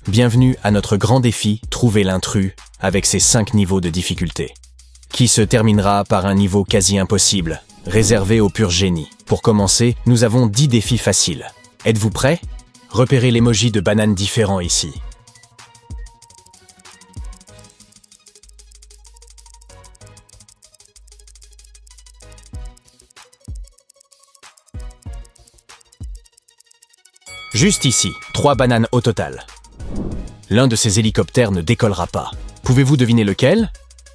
Bienvenue à notre grand défi « Trouver l'intrus » avec ses 5 niveaux de difficulté, qui se terminera par un niveau quasi impossible, réservé au pur génie. Pour commencer, nous avons 10 défis faciles. Êtes-vous prêts? Repérez l'emoji de bananes différents ici. Juste ici, 3 bananes au total. L'un de ces hélicoptères ne décollera pas. Pouvez-vous deviner lequel?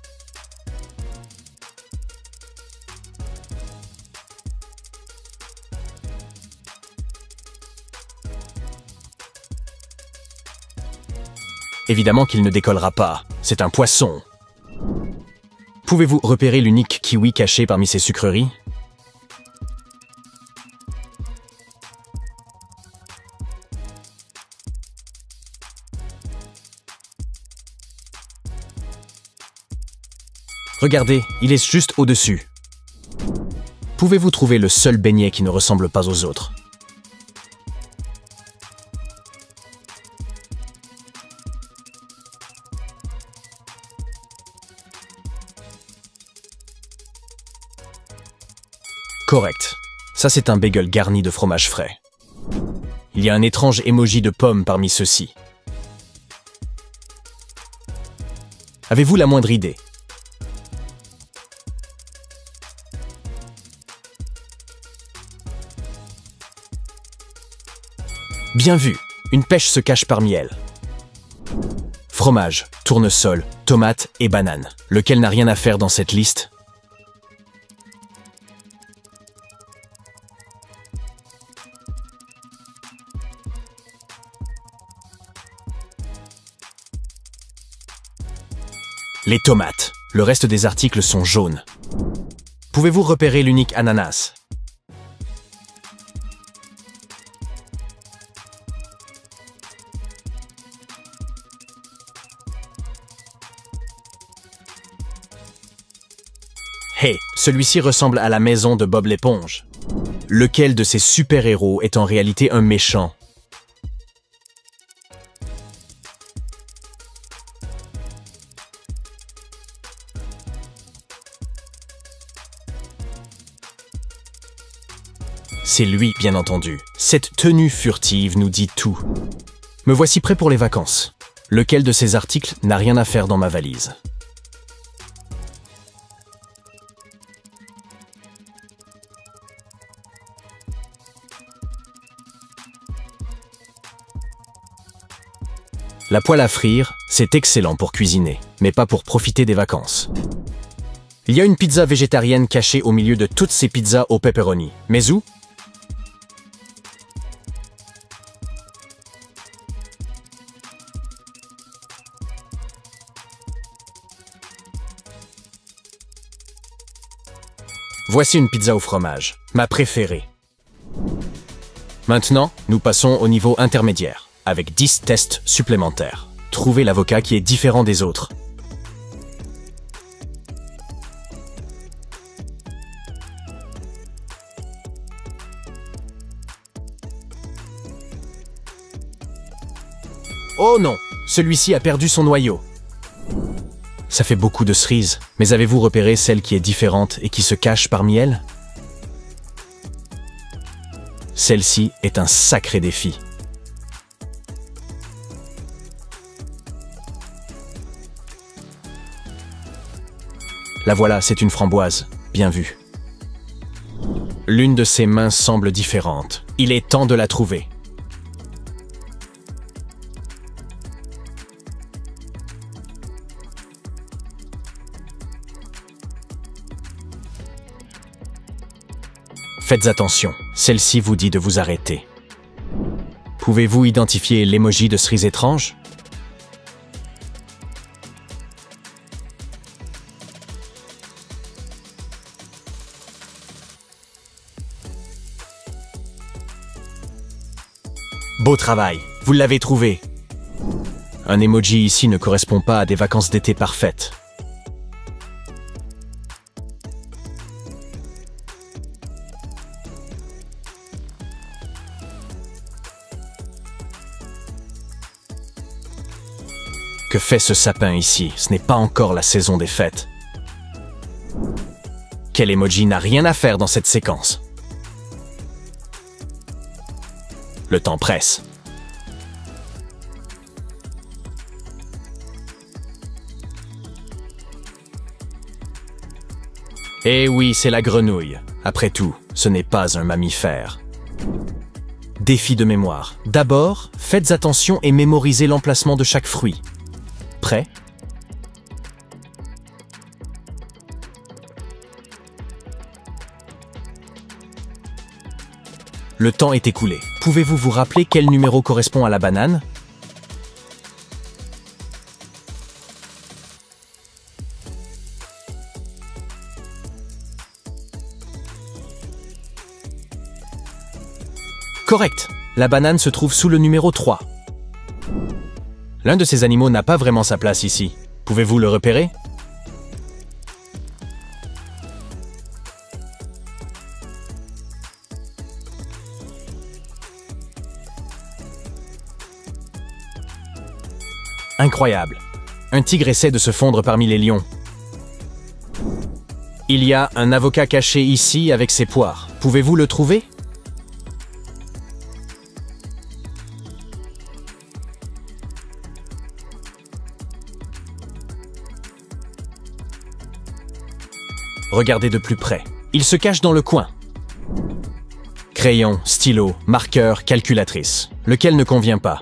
Évidemment qu'il ne décollera pas. C'est un poisson. Pouvez-vous repérer l'unique kiwi caché parmi ces sucreries? Regardez, il est juste au-dessus. Pouvez-vous trouver le seul beignet qui ne ressemble pas aux autres? Correct. Ça, c'est un bagel garni de fromage frais. Il y a un étrange emoji de pomme parmi ceux-ci. Avez-vous la moindre idée? Bien vu, une pêche se cache parmi elles. Fromage, tournesol, tomate et banane. Lequel n'a rien à faire dans cette liste? Les tomates. Le reste des articles sont jaunes. Pouvez-vous repérer l'unique ananas? Hey, celui-ci ressemble à la maison de Bob l'éponge. Lequel de ces super-héros est en réalité un méchant? C'est lui, bien entendu. Cette tenue furtive nous dit tout. Me voici prêt pour les vacances. Lequel de ces articles n'a rien à faire dans ma valise? La poêle à frire, c'est excellent pour cuisiner, mais pas pour profiter des vacances. Il y a une pizza végétarienne cachée au milieu de toutes ces pizzas au pepperoni. Mais où? Voici une pizza au fromage, ma préférée. Maintenant, nous passons au niveau intermédiaire, avec 10 tests supplémentaires. Trouvez l'avocat qui est différent des autres. Oh non, celui-ci a perdu son noyau. Ça fait beaucoup de cerises, mais avez-vous repéré celle qui est différente et qui se cache parmi elles? Celle-ci est un sacré défi. La voilà, c'est une framboise. Bien vu. L'une de ses mains semble différente. Il est temps de la trouver. Faites attention, celle-ci vous dit de vous arrêter. Pouvez-vous identifier l'emoji de cerise étrange? Beau travail, vous l'avez trouvé. Un emoji ici ne correspond pas à des vacances d'été parfaites. Que fait ce sapin ici? Ce n'est pas encore la saison des fêtes. Quel emoji n'a rien à faire dans cette séquence? Le temps presse. Eh oui, c'est la grenouille. Après tout, ce n'est pas un mammifère. Défi de mémoire. D'abord, faites attention et mémorisez l'emplacement de chaque fruit. Prêt? Le temps est écoulé. Pouvez-vous vous rappeler quel numéro correspond à la banane? Correct. La banane se trouve sous le numéro 3. L'un de ces animaux n'a pas vraiment sa place ici. Pouvez-vous le repérer? Incroyable. Un tigre essaie de se fondre parmi les lions. Il y a un avocat caché ici avec ses poires. Pouvez-vous le trouver? Regardez de plus près. Il se cache dans le coin. Crayon, stylo, marqueur, calculatrice. Lequel ne convient pas?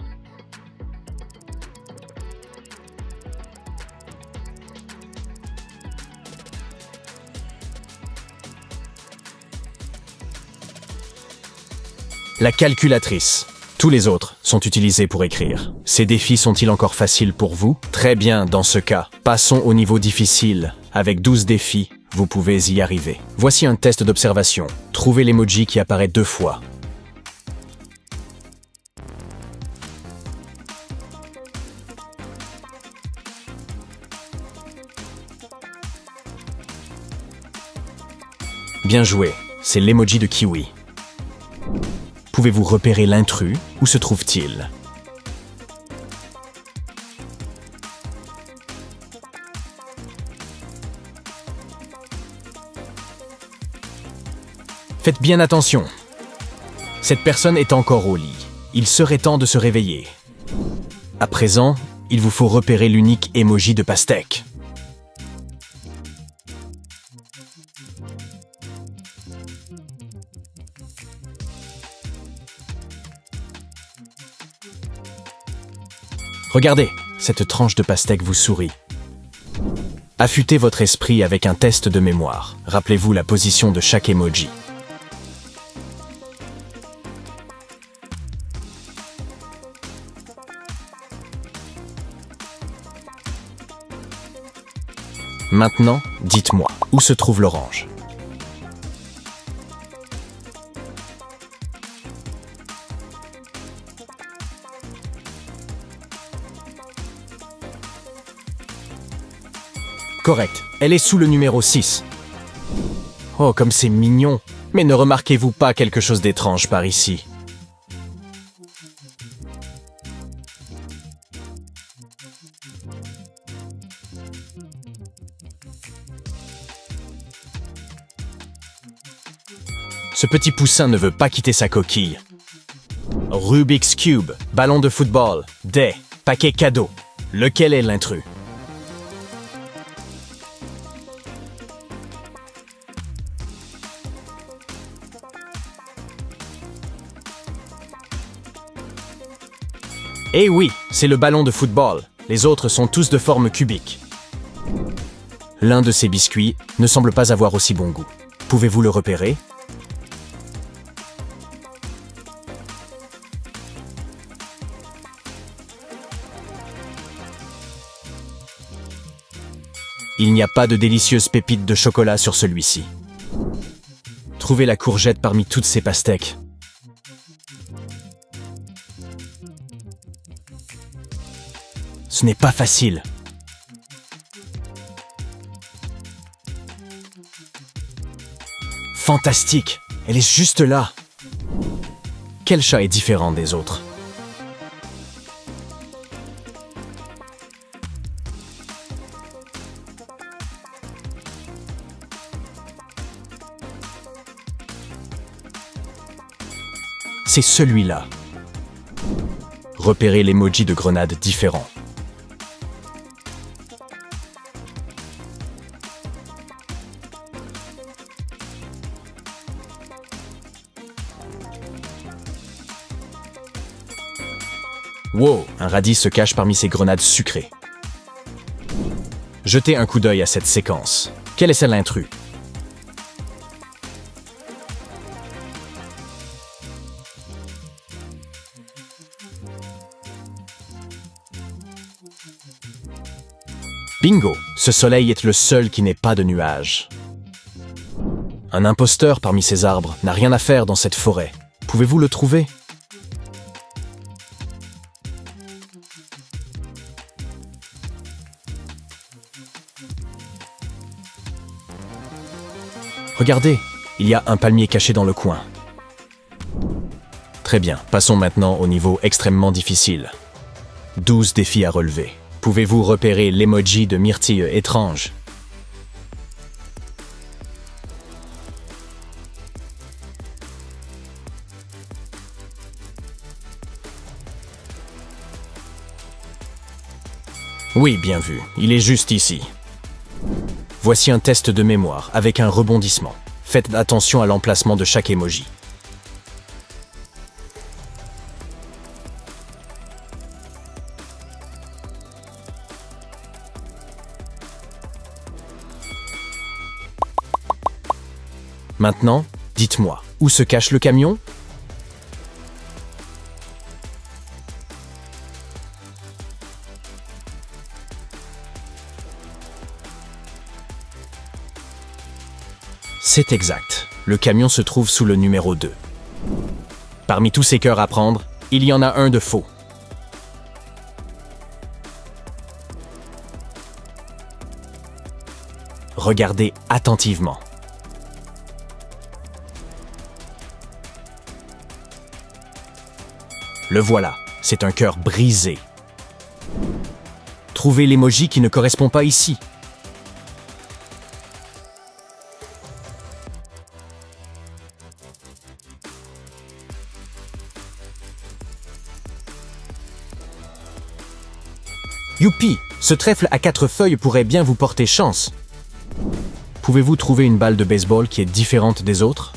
La calculatrice. Tous les autres sont utilisés pour écrire. Ces défis sont-ils encore faciles pour vous? Très bien, dans ce cas. Passons au niveau difficile. Avec 12 défis, vous pouvez y arriver. Voici un test d'observation. Trouvez l'emoji qui apparaît 2 fois. Bien joué, c'est l'emoji de kiwi. Pouvez-vous repérer l'intrus? Où se trouve-t-il? Faites bien attention. Cette personne est encore au lit. Il serait temps de se réveiller. À présent, il vous faut repérer l'unique emoji de pastèque. Regardez, cette tranche de pastèque vous sourit. Affûtez votre esprit avec un test de mémoire. Rappelez-vous la position de chaque emoji. Maintenant, dites-moi, où se trouve l'orange? Correct, elle est sous le numéro 6. Oh, comme c'est mignon! Mais ne remarquez-vous pas quelque chose d'étrange par ici? Ce petit poussin ne veut pas quitter sa coquille. Rubik's Cube, ballon de football, dés, paquet cadeau. Lequel est l'intrus? Eh oui, c'est le ballon de football. Les autres sont tous de forme cubique. L'un de ces biscuits ne semble pas avoir aussi bon goût. Pouvez-vous le repérer? Il n'y a pas de délicieuses pépites de chocolat sur celui-ci. Trouvez la courgette parmi toutes ces pastèques. Ce n'est pas facile. Fantastique! Elle est juste là. Quel chat est différent des autres? c'est celui-là. Repérez l'emoji de grenade différent. Wow, un radis se cache parmi ces grenades sucrées. Jetez un coup d'œil à cette séquence. Quelle est celle l'intrus? Bingo! Ce soleil est le seul qui n'ait pas de nuages. Un imposteur parmi ces arbres n'a rien à faire dans cette forêt. Pouvez-vous le trouver? Regardez, il y a un palmier caché dans le coin. Très bien, passons maintenant au niveau extrêmement difficile. 12 défis à relever. Pouvez-vous repérer l'emoji de myrtille étrange? Oui, bien vu, il est juste ici. Voici un test de mémoire avec un rebondissement. Faites attention à l'emplacement de chaque emoji. Maintenant, dites-moi, où se cache le camion? C'est exact. Le camion se trouve sous le numéro 2. Parmi tous ces cœurs à prendre, il y en a un de faux. Regardez attentivement. Le voilà, c'est un cœur brisé. Trouvez l'emoji qui ne correspond pas ici. Youpi! Ce trèfle à 4 feuilles pourrait bien vous porter chance. Pouvez-vous trouver une balle de baseball qui est différente des autres?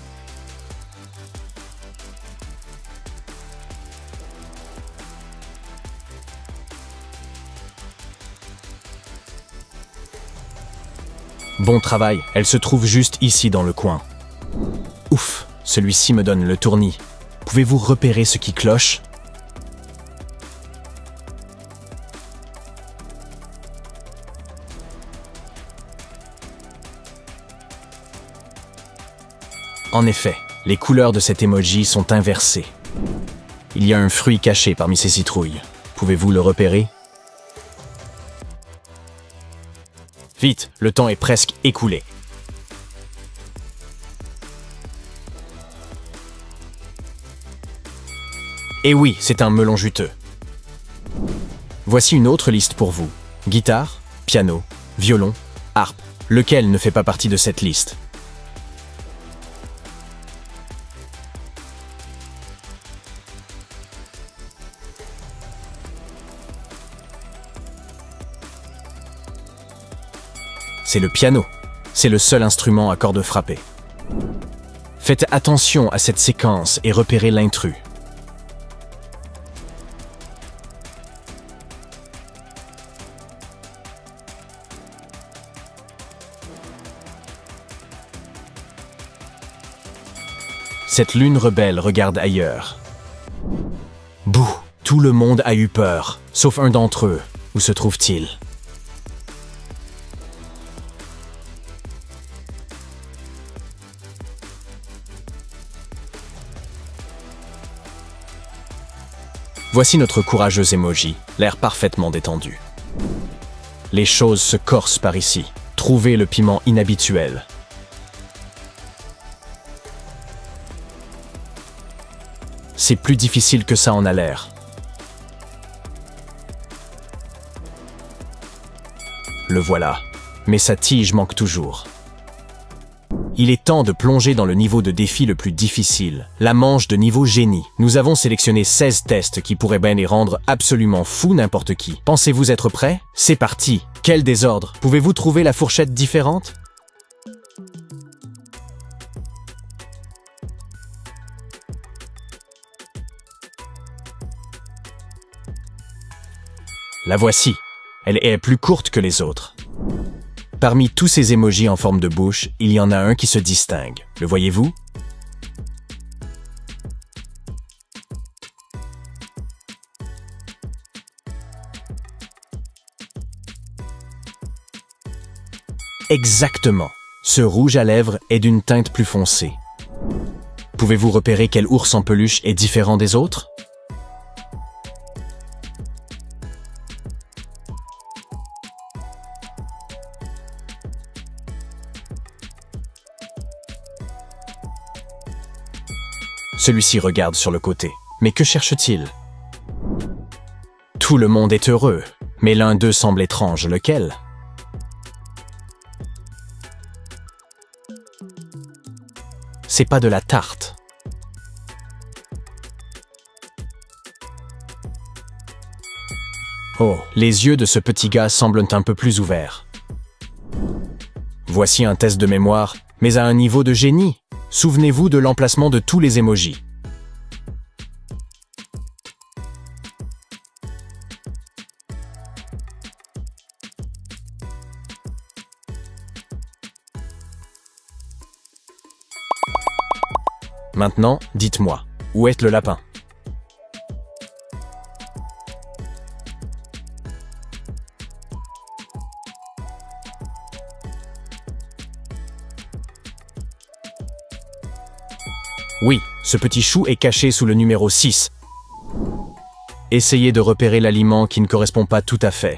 Bon travail, elle se trouve juste ici dans le coin. Ouf, celui-ci me donne le tournis. Pouvez-vous repérer ce qui cloche? En effet, les couleurs de cet emoji sont inversées. Il y a un fruit caché parmi ces citrouilles. Pouvez-vous le repérer? Vite, le temps est presque écoulé. Et oui, c'est un melon juteux. Voici une autre liste pour vous. Guitare, piano, violon, harpe. Lequel ne fait pas partie de cette liste? C'est le piano. C'est le seul instrument à cordes frappées. Faites attention à cette séquence et repérez l'intrus. Cette lune rebelle regarde ailleurs. Bouh! Tout le monde a eu peur, sauf un d'entre eux. Où se trouve-t-il? Voici notre courageuse emoji, l'air parfaitement détendu. Les choses se corsent par ici. Trouvez le piment inhabituel. C'est plus difficile que ça en a l'air. Le voilà, mais sa tige manque toujours. Il est temps de plonger dans le niveau de défi le plus difficile, la manche de niveau génie. Nous avons sélectionné 16 tests qui pourraient bien les rendre absolument fous n'importe qui. Pensez-vous être prêts? C'est parti! Quel désordre! Pouvez-vous trouver la fourchette différente? La voici. Elle est plus courte que les autres. Parmi tous ces emojis en forme de bouche, il y en a un qui se distingue. Le voyez-vous? Exactement. Ce rouge à lèvres est d'une teinte plus foncée. Pouvez-vous repérer quel ours en peluche est différent des autres? Celui-ci regarde sur le côté. Mais que cherche-t-il? Tout le monde est heureux, mais l'un d'eux semble étrange. Lequel? C'est pas de la tarte. Oh, les yeux de ce petit gars semblent un peu plus ouverts. Voici un test de mémoire, mais à un niveau de génie. Souvenez-vous de l'emplacement de tous les emojis. Maintenant, dites-moi, où est le lapin? Oui, ce petit chou est caché sous le numéro 6. Essayez de repérer l'aliment qui ne correspond pas tout à fait.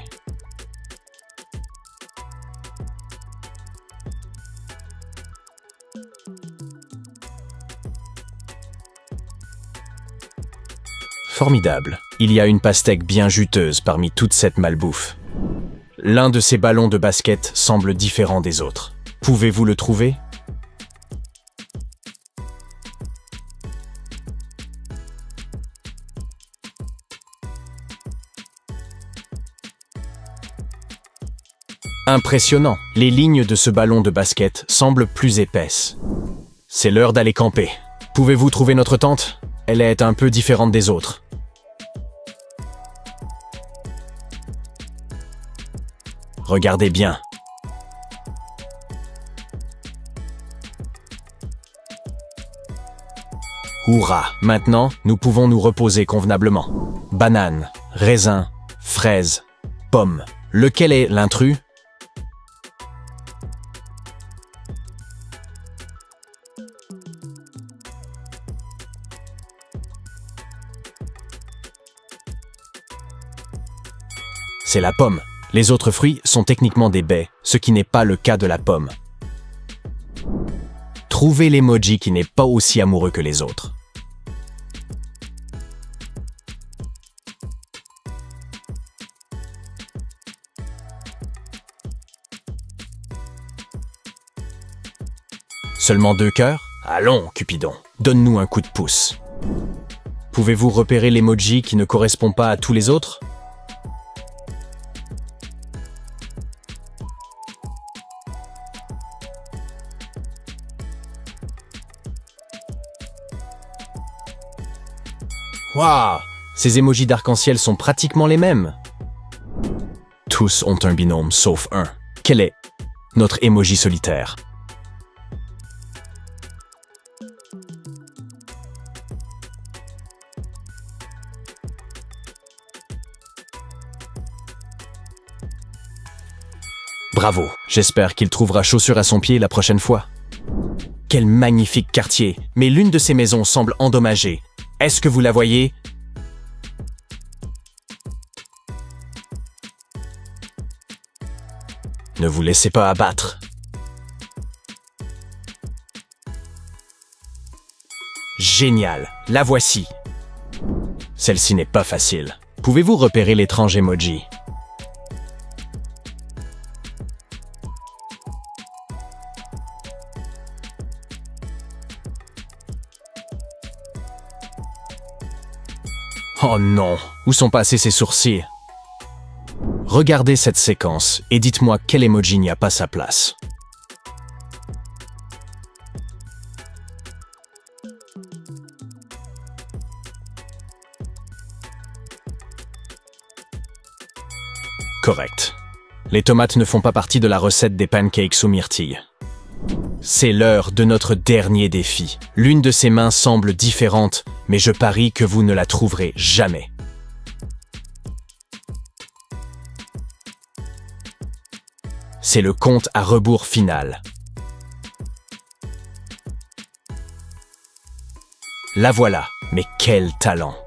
Formidable. Il y a une pastèque bien juteuse parmi toute cette malbouffe. L'un de ces ballons de basket semble différent des autres. Pouvez-vous le trouver? Impressionnant. Les lignes de ce ballon de basket semblent plus épaisses. C'est l'heure d'aller camper. Pouvez-vous trouver notre tente? Elle est un peu différente des autres. Regardez bien. Hourra! Maintenant, nous pouvons nous reposer convenablement. Banane, raisin, fraise, pomme. Lequel est l'intrus? C'est la pomme. Les autres fruits sont techniquement des baies, ce qui n'est pas le cas de la pomme. Trouvez l'emoji qui n'est pas aussi amoureux que les autres. Seulement 2 cœurs? Allons, Cupidon, donne-nous un coup de pouce. Pouvez-vous repérer l'emoji qui ne correspond pas à tous les autres? Waouh! Ces émojis d'arc-en-ciel sont pratiquement les mêmes. Tous ont un binôme, sauf un. Quel est notre émoji solitaire? Bravo! J'espère qu'il trouvera chaussure à son pied la prochaine fois. Quel magnifique quartier! Mais l'une de ces maisons semble endommagée. Est-ce que vous la voyez? Ne vous laissez pas abattre. Génial, la voici. Celle-ci n'est pas facile. Pouvez-vous repérer l'étrange emoji? Oh non, où sont passés ses sourcils? Regardez cette séquence et dites-moi quel emoji n'y a pas sa place. Correct. Les tomates ne font pas partie de la recette des pancakes aux myrtilles. C'est l'heure de notre dernier défi. L'une de ses mains semble différente, mais je parie que vous ne la trouverez jamais. C'est le compte à rebours final. La voilà, mais quel talent!